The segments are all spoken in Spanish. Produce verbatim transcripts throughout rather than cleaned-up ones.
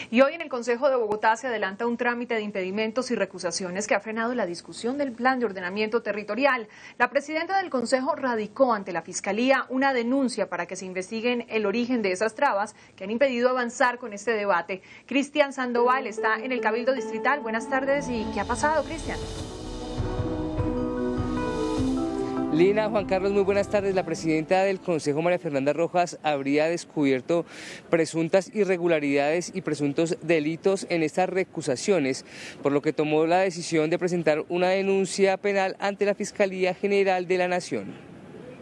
Y hoy en el Consejo de Bogotá se adelanta un trámite de impedimentos y recusaciones que ha frenado la discusión del Plan de Ordenamiento Territorial. La presidenta del Consejo radicó ante la Fiscalía una denuncia para que se investiguen el origen de esas trabas que han impedido avanzar con este debate. Cristian Sandoval está en el Cabildo Distrital. Buenas tardes. ¿Y qué ha pasado, Cristian? Lina, Juan Carlos, muy buenas tardes. La presidenta del Consejo, María Fernanda Rojas, habría descubierto presuntas irregularidades y presuntos delitos en estas recusaciones, por lo que tomó la decisión de presentar una denuncia penal ante la Fiscalía General de la Nación.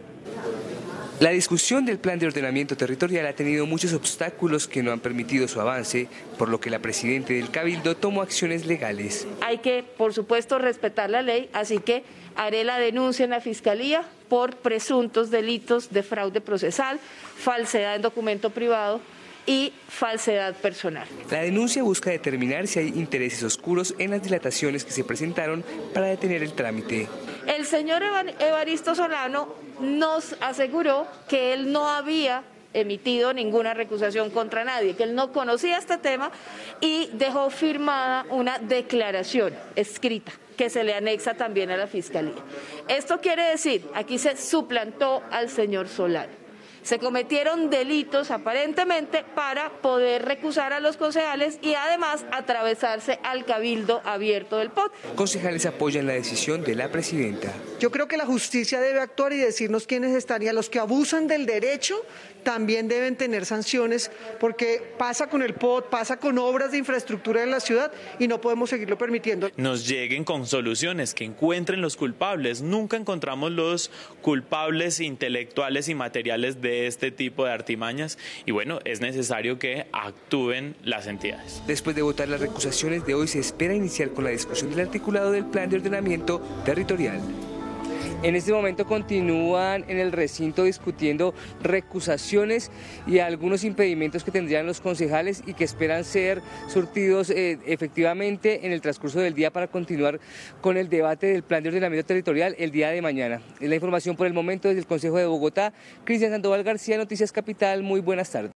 La discusión del Plan de Ordenamiento Territorial ha tenido muchos obstáculos que no han permitido su avance, por lo que la presidenta del Cabildo tomó acciones legales. Hay que, por supuesto, respetar la ley, así que haré la denuncia en la Fiscalía por presuntos delitos de fraude procesal, falsedad en documento privado y falsedad personal. La denuncia busca determinar si hay intereses oscuros en las dilataciones que se presentaron para detener el trámite. El señor Evaristo Solano nos aseguró que él no había emitido ninguna recusación contra nadie, que él no conocía este tema y dejó firmada una declaración escrita que se le anexa también a la Fiscalía. Esto quiere decir, aquí se suplantó al señor Solano. Se cometieron delitos aparentemente para poder recusar a los concejales y además atravesarse al cabildo abierto del P O T. Concejales apoyan la decisión de la presidenta. Yo creo que la justicia debe actuar y decirnos quiénes están, y a los que abusan del derecho también deben tener sanciones, porque pasa con el P O T, pasa con obras de infraestructura de la ciudad y no podemos seguirlo permitiendo. Nos lleguen con soluciones, que encuentren los culpables. Nunca encontramos los culpables intelectuales y materiales de este tipo de artimañas y bueno, es necesario que actúen las entidades. Después de votar las recusaciones de hoy, se espera iniciar con la discusión del articulado del Plan de Ordenamiento Territorial. En este momento continúan en el recinto discutiendo recusaciones y algunos impedimentos que tendrían los concejales y que esperan ser surtidos eh, efectivamente en el transcurso del día para continuar con el debate del Plan de Ordenamiento Territorial el día de mañana. Es la información por el momento desde el Consejo de Bogotá. Cristian Sandoval García, Noticias Capital, muy buenas tardes.